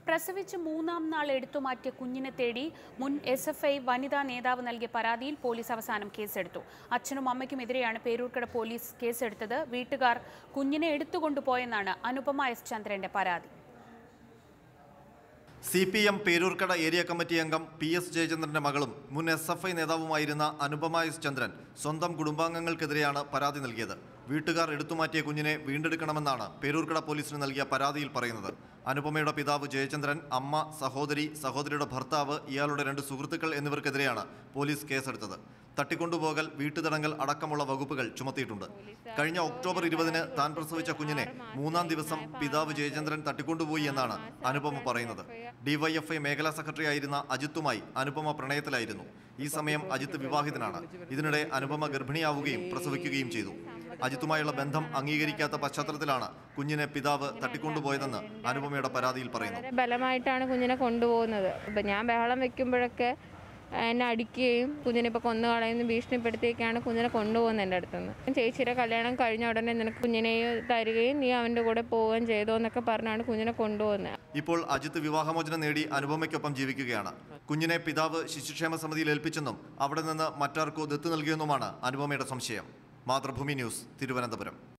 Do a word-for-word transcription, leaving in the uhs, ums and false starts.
പ്രസവിച്ച് മൂന്നാം നാൾ എടുത്തുമാറ്റിയ കുഞ്ഞിനെ തേടി മുൻ എസ് എഫ് ഐ വനിതാ നേതാവ് നൽകിയ പരാതിയിൽ പോലീസ് അവസാനം കേസെടുത്തു. അച്ഛനും അമ്മയ്ക്കുമെതിരെയാണ് പേരൂർക്കട പോലീസ് കേസെടുത്തത്. വീട്ടുകാർ കുഞ്ഞിനെ എടുത്തുകൊണ്ടുപോയെന്നാണ് അനുപമ എസ് ചന്ദ്രന്റെ പരാതി. C P M Peroorkada area committee അംഗം പി എസ് ജയചന്ദ്രന്റെ മകളും മുൻ എസ് എഫ് ഐ നേതാവുമായിരുന്ന അനുപമ എസ് ചന്ദ്രൻ സ്വന്തം കുടുംബാംഗങ്ങൾക്കെതിരെയാണ് പരാതി നൽകിയത്. വീട്ടുകാർ എടുത്തുമാറ്റിയ കുഞ്ഞിനെ വീണ്ടെടുക്കണമെന്നാണ് പേരൂർക്കട പോലീസിന് നൽകിയ പരാതിയിൽ പറയുന്നത്. അനുപമയുടെ പിതാവ് ജയചന്ദ്രൻ, അമ്മ, സഹോദരി, സഹോദരിയുടെ ഭർത്താവ്, ഇയാളുടെ രണ്ട് സുഹൃത്തുക്കൾ എന്നിവർക്കെതിരെയാണ് പോലീസ് കേസെടുത്തത്. തട്ടിക്കൊണ്ടുപോകൽ, വീട്ടുതടങ്കൽ അടക്കമുള്ള വകുപ്പുകൾ ചുമത്തിയിട്ടുണ്ട്. കഴിഞ്ഞ ഒക്ടോബർ ഇരുപതിന് താൻ പ്രസവിച്ച കുഞ്ഞിനെ മൂന്നാം ദിവസം പിതാവ് ജയചന്ദ്രൻ തട്ടിക്കൊണ്ടുപോയി എന്നാണ് അനുപമ പറയുന്നത്. ഡിവൈഎഫ്ഐ മേഖലാ സെക്രട്ടറി ആയിരുന്ന അജിത്തുമായി അനുപമ പ്രണയത്തിലായിരുന്നു. ഈ സമയം അജിത്ത് വിവാഹിതനാണ്. ഇതിനിടെ അനുപമ ഗർഭിണിയാവുകയും പ്രസവിക്കുകയും ചെയ്തു. അജിത്തുമായുള്ള ബന്ധം അംഗീകരിക്കാത്ത പശ്ചാത്തലത്തിലാണ് കുഞ്ഞിനെ പിതാവ് തട്ടിക്കൊണ്ടുപോയതെന്ന് അനുപമയുടെ പരാതിയിൽ പറയുന്നു. ബലമായിട്ടാണ് കുഞ്ഞിനെ കൊണ്ടുപോകുന്നത്. ഇപ്പം ഞാൻ ബഹളം വെക്കുമ്പോഴൊക്കെ എന്നെ അടിക്കുകയും കുഞ്ഞിനെ ഇപ്പോൾ കൊന്നു കളയുന്ന ഭീഷണിപ്പെടുത്തിയൊക്കെയാണ് കുഞ്ഞിനെ കൊണ്ടുപോകുന്നത് എൻ്റെ അടുത്തുനിന്ന്. ചേച്ചിയുടെ കല്യാണം കഴിഞ്ഞ ഉടനെ നിനക്ക് കുഞ്ഞിനെ തരികയും നീ അവൻ്റെ കൂടെ പോവുകയും ചെയ്തോ എന്നൊക്കെ പറഞ്ഞാണ് കുഞ്ഞിനെ കൊണ്ടുപോകുന്നത്. ഇപ്പോൾ അജിത്ത് വിവാഹമോചനം നേടി അനുപമയ്ക്കൊപ്പം ജീവിക്കുകയാണ്. കുഞ്ഞിനെ പിതാവ് ശിശുക്ഷേമ സമിതിയിൽ ഏൽപ്പിച്ചെന്നും അവിടെ നിന്ന് മറ്റാർക്കോ ദത്ത് നൽകിയെന്നുമാണ് അനുപമയുടെ സംശയം. മാതൃഭൂമി ന്യൂസ്, തിരുവനന്തപുരം.